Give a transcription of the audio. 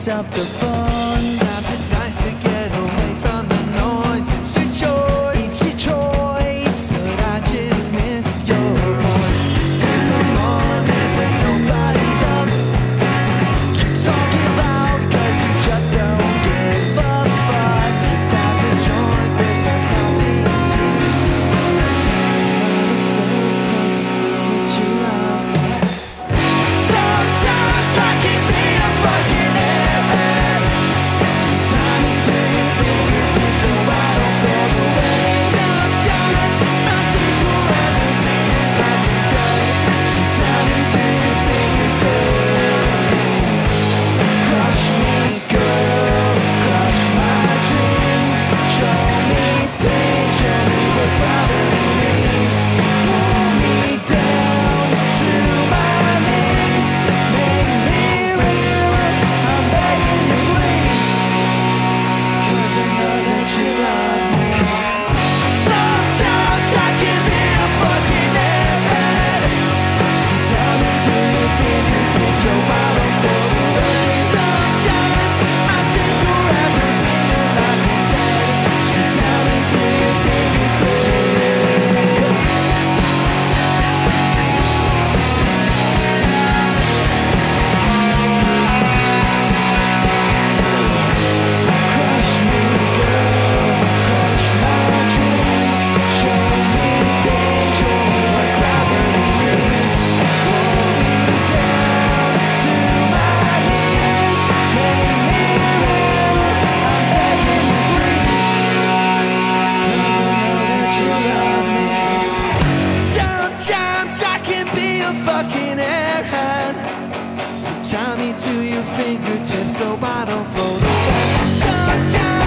mix up the fun. Sometimes it's nice to get away from the noise. It's your choice, it's your choice. But I just miss your voice in the morning when nobody's up. Keep talking loud 'cause you just don't give a fuck. Let's have a joint with a coffee and tea. Sometimes I can be a fucking airhead. Sometimes do you think it's me so I don't fall away? Sometimes I think we'll ever be every day. Sometimes do you think it's crush me, girl, crush my dreams. Show me, picture me what gravity means. Pull me down to my knees. Make me real, I'm begging you please. 'Cause I know that you love me. Sometimes I can be a fucking airhead. Sometimes do you think it's me so I don't fall away? Sometimes I think forever being every day. Sometimes do you think it's crush me, girl, crush my dreams. Show me things, show me what gravity means. Pull me down to my knees. Make me real, I'm begging you please. 'Cause I know that you love me. Sometimes I can be a fucking airhead. So tie me to your fingertips so I don't float away. Sometimes